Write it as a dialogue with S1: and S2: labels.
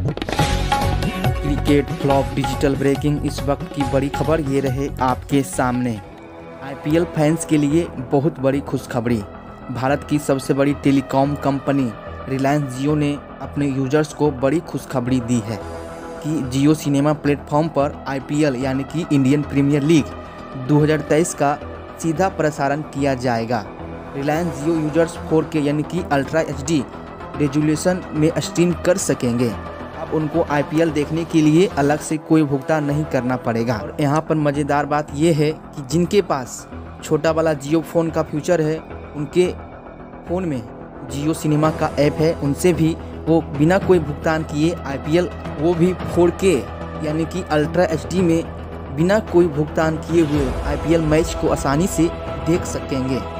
S1: Cricket flop digital breaking इस वक्त की बड़ी खबर ये रहे आपके सामने। आईपीएल फैंस के लिए बहुत बड़ी खुशखबरी। भारत की सबसे बड़ी टेलीकॉम कंपनी रिलायंस जियो ने अपने यूजर्स को बड़ी खुशखबरी दी है कि जियो सिनेमा प्लेटफॉर्म पर आईपीएल यानी कि इंडियन प्रीमियर लीग 2023 का सीधा प्रसारण किया जाएगा। रिलायंस जियो यूजर्स 4K यानी कि अल्ट्रा HD रेजोल्यूशन में स्ट्रीम कर सकेंगे। अब उनको आईपीएल देखने के लिए अलग से कोई भुगतान नहीं करना पड़ेगा। और यहाँ पर मज़ेदार बात यह है कि जिनके पास छोटा वाला जियो फ़ोन का फ्यूचर है, उनके फ़ोन में जियो सिनेमा का ऐप है, उनसे भी वो बिना कोई भुगतान किए आईपीएल वो भी 4K यानी कि अल्ट्रा HD में बिना कोई भुगतान किए हुए आईपीएल मैच को आसानी से देख सकेंगे।